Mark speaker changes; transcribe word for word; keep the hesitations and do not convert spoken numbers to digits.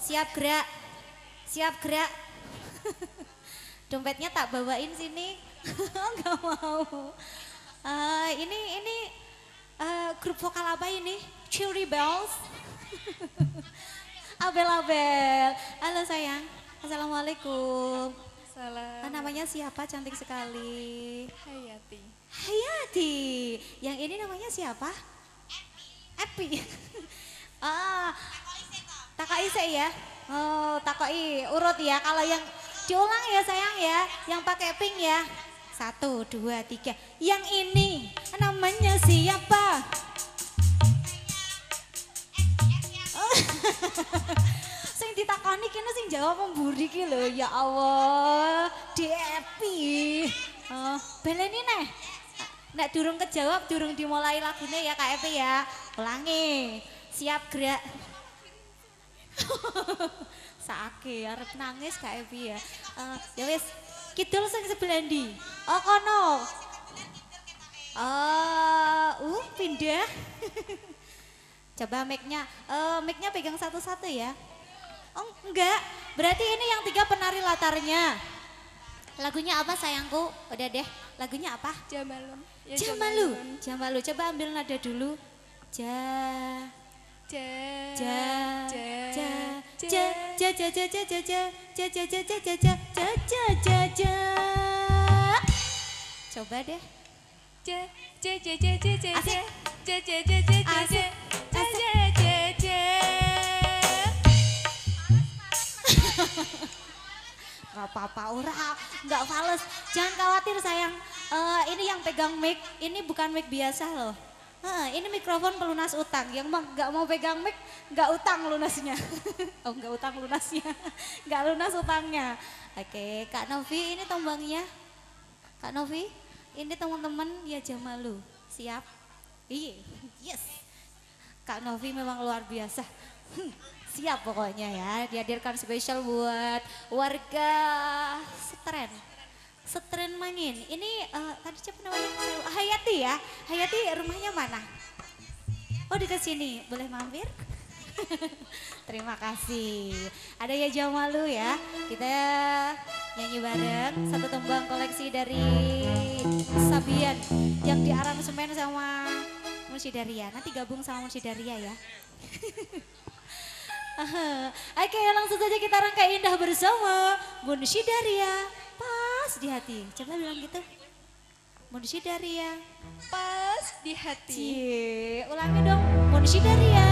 Speaker 1: Siap gerak. Siap gerak. Dompetnya tak bawain sini. Enggak mau. Uh, ini ini uh, grup vokal apa ini? Cherry Bells. Abel-Abel. Halo sayang. Assalamualaikum.
Speaker 2: Salam.
Speaker 1: Ah, namanya siapa? Cantik sekali.
Speaker 2: Hayati.
Speaker 1: Hayati. Yang ini namanya siapa? Epi. Ah, Takoi Ise ya. Oh, Takoi urut ya. Kalau yang diulang ya sayang ya. Yang pakai pink ya. Satu, dua, tiga. Yang ini namanya siapa? Oh. Sing ditakoni kene sing jawab memburi ki lho. Ya Allah, di Epi. Oh, beleni neh. Nek durung kejawab, durung dimulai lagune ya Kak Epi ya. Ulangi. Siap gerak. Saake arep nangis Kak Epi ya. Uh, ya wis, kidul sing sebelah ndi? Oh kono. Oh, uh pindah. Coba mic-nya. Uh, mic-nya pegang satu-satu ya. Oh enggak, berarti ini yang tiga penari latarnya. Lagunya apa sayangku? Udah deh, lagunya apa?
Speaker 2: Jamalun. Ya,
Speaker 1: Jamalu. Jamalu, coba ambil nada dulu. Ja.
Speaker 2: Ja.
Speaker 1: Ja.
Speaker 2: Ja.
Speaker 1: Ja. Ja ja ja ja ja ja ja ja ja ja ja ja ja ja ja ja ja. Coba deh.
Speaker 2: Ja ja ja ja ja ja.
Speaker 1: Asik.
Speaker 2: Ja ja ja ja ja.
Speaker 1: Asik.
Speaker 2: Ja ja ja ja.
Speaker 1: Gak apa-apa, ora, gak fales. Jangan khawatir sayang, uh, ini yang pegang mic, ini bukan mic biasa loh. Uh, ini mikrofon pelunas utang, yang mah gak mau pegang mic, gak utang lunasnya. Oh gak utang lunasnya, gak lunas utangnya. Oke, Kak Novi ini tombangnya. Kak Novi, ini teman-teman ya Jamalu, siap? Iya, yes. Kak Novi memang luar biasa. Siap pokoknya ya, dihadirkan spesial buat warga Setren. Setren Mangin. Ini uh, tadi siapa namanya? Hayati ya. Hayati rumahnya mana? Oh dekat sini, boleh mampir? Terima kasih. Ada ya Jamalu ya. Kita nyanyi bareng satu tembang koleksi dari Sabian yang diaransemen sama Munsidaria. Nanti gabung sama Munsidaria ya. Oke langsung saja kita rangkai indah bersama Munsidaria pas di hati. Coba bilang gitu. Munsidaria
Speaker 2: pas di hati.
Speaker 1: Cie, ulangi dong. Munsidaria